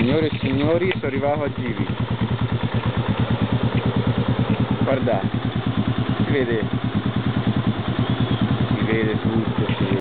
Signore e signori, sono arrivato a Givi. Guardate, si vede